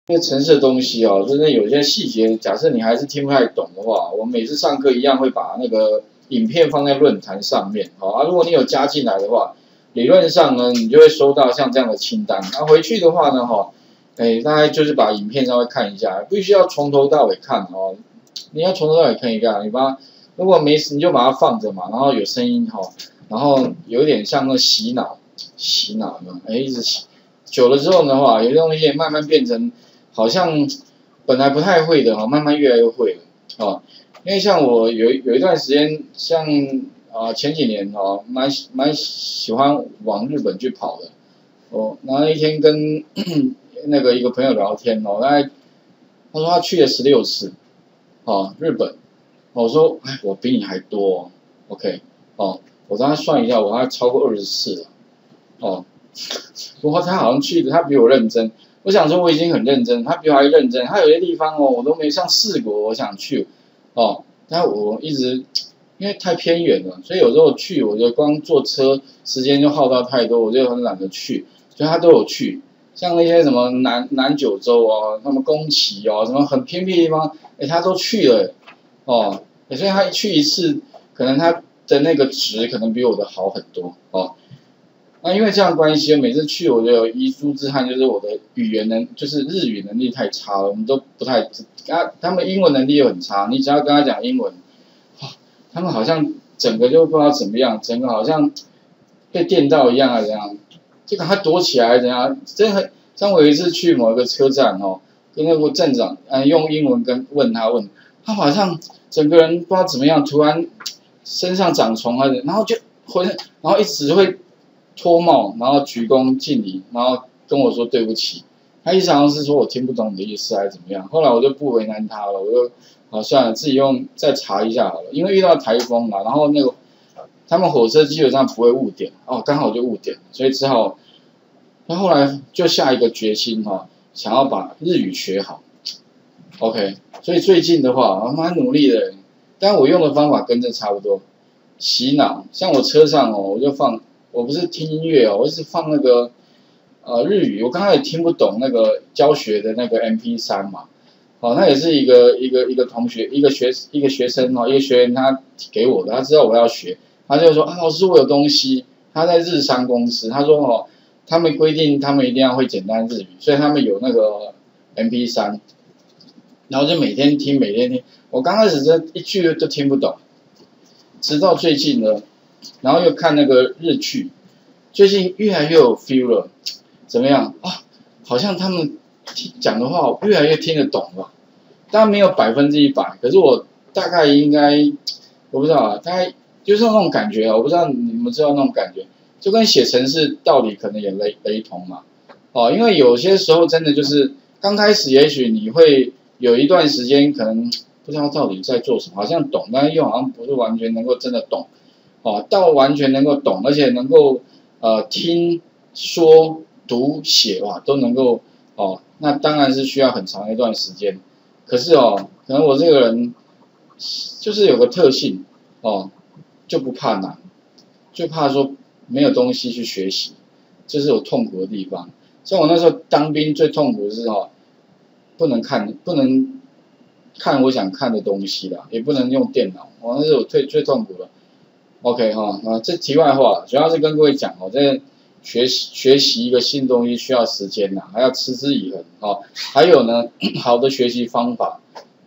那个程式的东西哦，就是有些细节，假设你还是听不太懂的话，我们每次上课一样会把那个影片放在论坛上面，好啊。如果你有加进来的话，理论上呢，你就会收到像这样的清单。那回去的话呢，大概就是把影片稍微看一下，必须要从头到尾看哦。你要从头到尾看一下，如果没事你就把它放着嘛，然后有声音然后有点像那洗脑嘛，一直洗。久了之后的话，有些东西慢慢变成好像本来不太会的慢慢越来越会了因为像我有一段时间，像前几年蛮喜欢往日本去跑的然后一天跟那个一个朋友聊天他说他去了16次日本我说我比你还多OK 我让他算一下，我还超过20次了不过他好像去的，他比我认真。我想说我已经很认真，他比我还认真。他有些地方我都没上试过，我想去但我一直因为太偏远了，所以有时候去我就光坐车时间就耗到太多，我就很懒得去。所以他都有去，像那些什么南九州什么宫崎什么很偏僻的地方，他都去了所以他去一次，可能他的那个值可能比我的好很多那因为这样关系，每次去我就有遗珠之憾，就是我的就是日语能力太差了，我们都不太他们英文能力又很差，你只要跟他讲英文，他们好像整个就不知道怎么样，整个好像被电到一样怎样，就赶快躲起来怎样，真的很。像我有一次去某一个车站跟那个站长用英文问他好像整个人不知道怎么样，突然身上长虫然后就然后一直会脱帽，然后鞠躬敬礼，然后跟我说对不起。他意思好像是说我听不懂你的意思还是怎么样。后来我就不为难他了，我就算了，自己再查一下好了。因为遇到台风了，然后那个他们火车基本上不会误点刚好就误点，所以只好。那后来就下一个决心想要把日语学好。OK， 所以最近的话我蛮努力的，但我用的方法跟这差不多。洗脑，像我车上我就放。我不是听音乐我是放那个日语，我刚开始听不懂那个教学的那个 MP3 嘛，那也是一个同学，一个学生一个学员他给我的，他知道我要学，他就说老师我有东西，他在日商公司，他说他们规定他们一定要会简单日语，所以他们有那个 MP3，然后就每天听，我刚开始这一句都听不懂，直到最近呢。然后又看那个日剧，最近越来越有 feel 了，怎么样好像他们讲的话越来越听得懂了，当然没有100%，可是我大概应该我不知道大概就是那种感觉我不知道你们知道那种感觉，就跟写程式道理可能也雷同嘛因为有些时候真的就是刚开始也许你会有一段时间可能不知道到底在做什么，好像懂，但是又好像不是完全能够真的懂。到完全能够懂，而且能够听说读写都能够那当然是需要很长一段时间。可是可能我这个人就是有个特性就不怕难，就怕说没有东西去学习，这是我痛苦的地方。像我那时候当兵最痛苦的是不能看我想看的东西啦，也不能用电脑，那是我最痛苦的。OK 这题外话，主要是跟各位讲这学习一个新东西需要时间还要持之以恒还有呢好的学习方法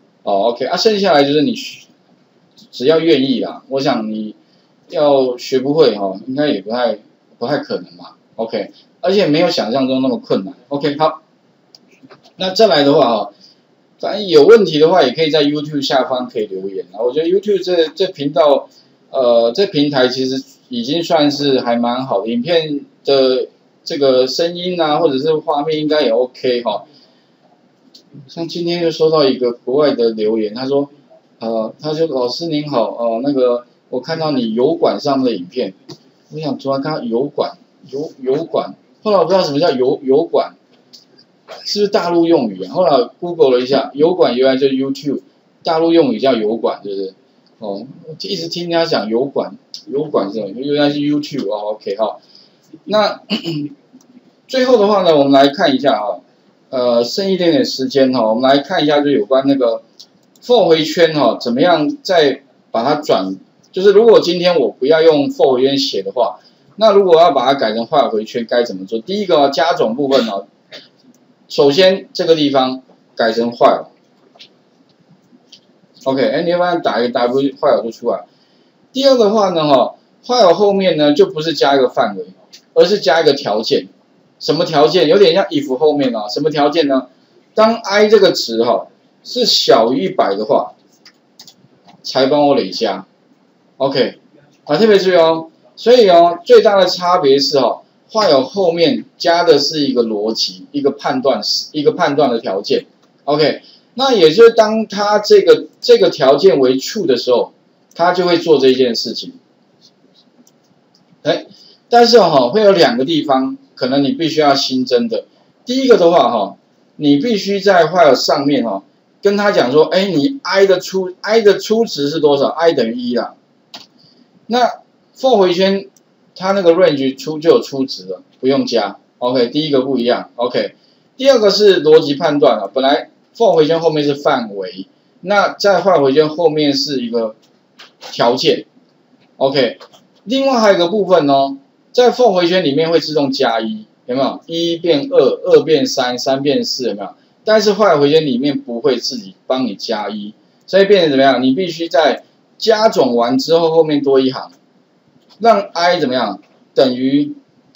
OK 剩下来就是你只要愿意啦，我想你要学不会应该也不太可能嘛 OK， 而且没有想象中那么困难 OK 好，那再来的话反正有问题的话也可以在 YouTube 下方可以留言我觉得 YouTube 这频道。这平台其实已经算是还蛮好的，影片的这个声音或者是画面应该也 OK 像今天就收到一个国外的留言，他说老师您好那个我看到你油管上的影片，我想突然看到油管，后来我不知道什么叫油管，是不是大陆用语后来 Google 了一下，油管原来就是 YouTube， 大陆用语叫油管，对不对？一直听人家讲油管是什么？原来是 YouTube OK 那最后的话呢，我们来看一下剩一点点时间哈，我们来看一下就有关那个 for 回圈哈，怎么样再把它转，就是如果今天我不要用 for 回圈写的话，那如果要把它改成 while 回圈该怎么做？第一个加总部分哦，首先这个地方改成 while。OK， 哎，你发现打一个 W，while 就出来。第二个话呢，while 后面呢就不是加一个范围，而是加一个条件。什么条件？有点像 if 后面啊，什么条件呢？当 i 这个值是小于100的话，才帮我累加。OK， 特别注意哦。所以最大的差别是while 后面加的是一个逻辑，一个判断的条件。OK。那也就是当它这个条件为 true 的时候，它就会做这件事情。但是会有2个地方，可能你必须要新增的。第一个的话你必须在 while 上面跟他讲说，哎，你 i 的初值是多少 ？i 等于1啦。那 for 回圈它那个 range 就有初值了，不用加。OK， 第一个不一样。OK， 第二个是逻辑判断本来 for 回圈后面是范围，那在while回圈后面是一个条件。OK， 另外还有一个部分在 for 回圈里面会自动加1，有没有？1变2， 2变3， 3变4，有没有？但是while回圈里面不会自己帮你加1，所以变成怎么样？你必须在加总完之后后面多一行，让 i 怎么样？等于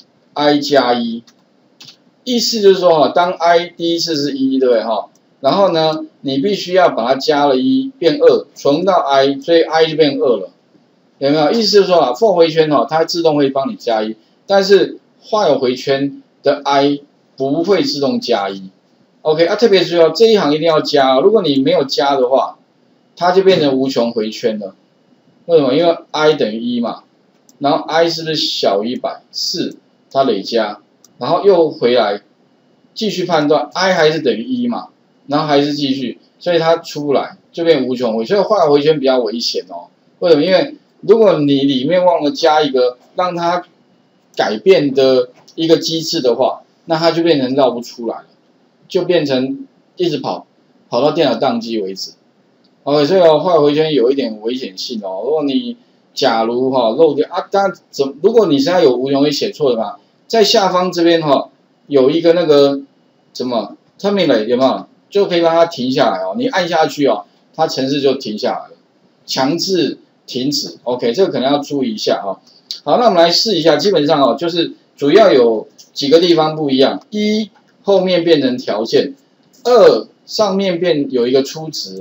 i 加1。意思就是说当 i 第一次是1，对不对然后呢，你必须要把它加了1变2，存到 i， 所以 i 就变2了，有没有？意思就是说for 回圈它自动会帮你加1，但是while回圈的 i 不会自动加1。OK， 特别注意这一行一定要加如果你没有加的话，它就变成无穷回圈了。为什么？因为 i 等于1嘛，然后 i 是不是小于100？是，它累加，然后又回来继续判断 i 还是等于1嘛。然后还是继续，所以它出来就变无穷回，所以while回圈比较危险为什么？因为如果你里面忘了加一个让它改变的一个机制的话，那它就变成绕不出来了，就变成一直跑到电脑宕机为止。OK， 所以while回圈有一点危险性如果你假如漏掉当然如果你现在有无穷回写错的嘛，在下方这边有一个那个什么 terminate 有没有？就可以让它停下来你按下去它程式就停下来了，强制停止。OK， 这个可能要注意一下好，那我们来试一下，基本上就是主要有几个地方不一样：一后面变成条件；2上面有一个初值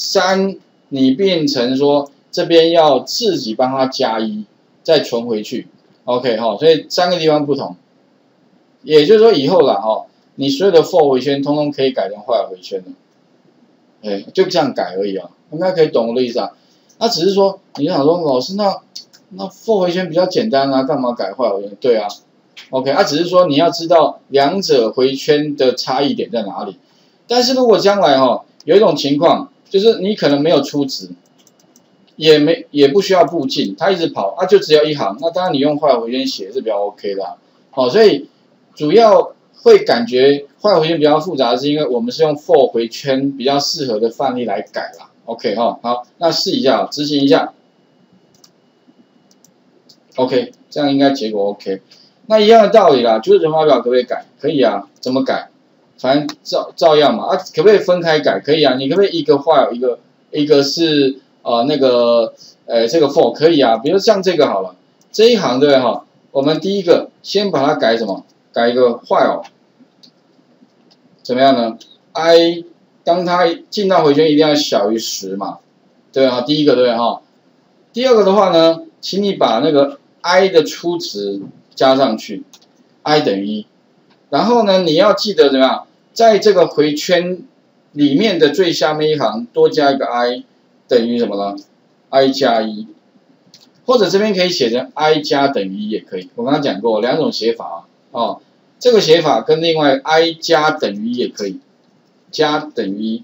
；3你变成说这边要自己帮它加1，再存回去。OK 所以3个地方不同。也就是说以后啦你所有的 for 回圈通通可以改成while回圈的，就这样改而已应该可以懂我的意思那只是说你想说老师那 for 回圈比较简单干嘛改while回圈？对OK， 只是说你要知道2者回圈的差异点在哪里。但是如果将来有一种情况，就是你可能没有初值，也不需要步进，它一直跑就只有一行，那当然你用while回圈写是比较 OK 的所以主要会感觉while回圈比较复杂，是因为我们是用 for 回圈比较适合的范例来改啦。OK 好，那试一下执行一下。OK， 这样应该结果 OK。那一样的道理啦，就是乘法表可不可以改？可以怎么改？反正照样嘛可不可以分开改？可以你可不可以一个while一个是这个 for 可以比如像这个好了，这一行对不对我们第一个先把它改什么？改一个while，怎么样呢 ？i 当它进到回圈一定要小于10嘛，对第一个对不对第二个的话呢，请你把那个 i 的初值加上去 ，i 等于1，然后呢，你要记得怎么样，在这个回圈里面的最下面一行多加一个 i， 等于什么呢 ？i 加1，或者这边可以写成 i 加等于1也可以，我刚刚讲过2种写法这个写法跟另外 i 加等于1也可以，加等于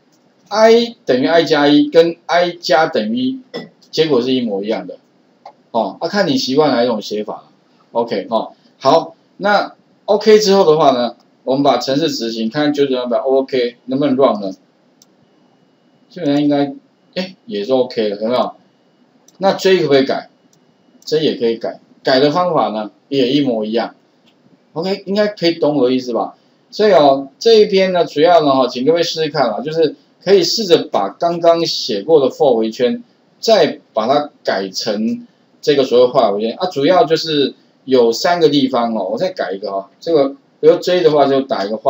1 ，i 等于 i 加1跟 i 加等于1，结果是一模一样的，看你习惯哪一种写法 ，OK 好，那 OK 之后的话呢， 我们把程式执行，看90°OK 能不能 run 呢？基本上应该，也是 OK 的，有没有？那 J 可不可以改 ？J 也可以改，改的方法呢也一模一样。OK， 应该可以懂我的意思吧？所以这一篇呢，主要呢请各位试试看啊，就是可以试着把刚刚写过的 for 回圈，再把它改成这个所谓while回圈啊，主要就是有3个地方我再改一个这个比如 J 的话就打一个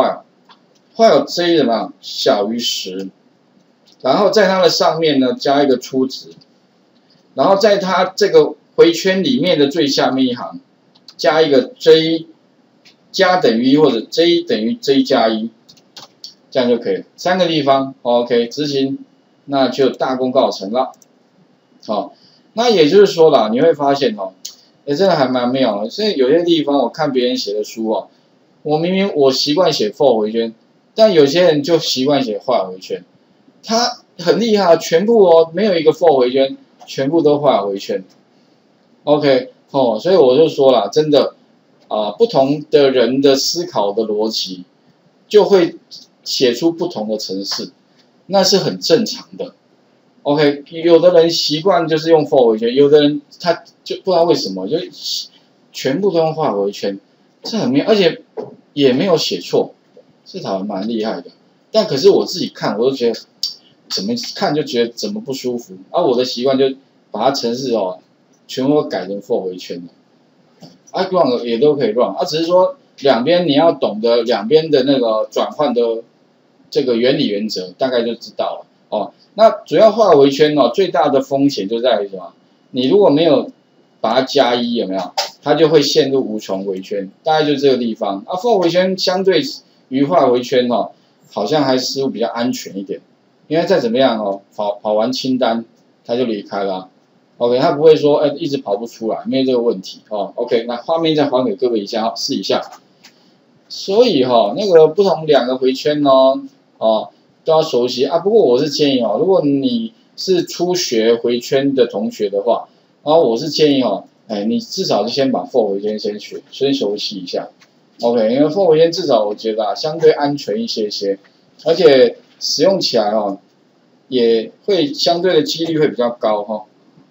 while J 怎么样小于10，然后在它的上面呢加一个初值，然后在它这个回圈里面的最下面一行加一个 J 加等于1或者 J 等于 J 加1，这样就可以了。3个地方 OK 执行，那就大功告成了。那也就是说啦，你会发现真的还蛮妙的。所以有些地方我看别人写的书我明明我习惯写 for 回圈，但有些人就习惯写while回圈，他很厉害，全部没有一个 for 回圈，全部都while回圈。OK 所以我就说啦，真的不同的人的思考的逻辑，就会写出不同的程式，那是很正常的。OK， 有的人习惯就是用 for 回圈，有的人他就不知道为什么就全部都用while回圈，这很妙，而且也没有写错，这讨论蛮厉害的。但可是我自己看，我都觉得怎么看就觉得怎么不舒服我的习惯就把它程式全部改成 for 回圈了，run 也都可以 run，只是说两边你要懂得两边的那个转换的这个原理原则，大概就知道了那主要while回圈最大的风险就在于什么？你如果没有把它加1，有没有？它就会陷入无穷回圈，大概就这个地方for 回圈相对于while回圈好像还似乎比较安全一点，因为再怎么样跑完清单它就离开了OK， 它不会说一直跑不出来，没有这个问题OK， 那画面再还给各位一下试一下。所以那个不同2个回圈都要熟悉不过我是建议如果你是初学回圈的同学的话，我是建议你至少就先把 for 回圈先熟悉一下 OK， 因为 for 回圈至少我觉得相对安全一些，而且使用起来也会相对的几率会比较高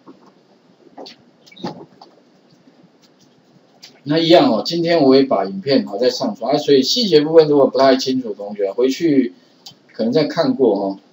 那一样今天我也把影片再上传所以细节部分如果不太清楚的同学回去可能再看过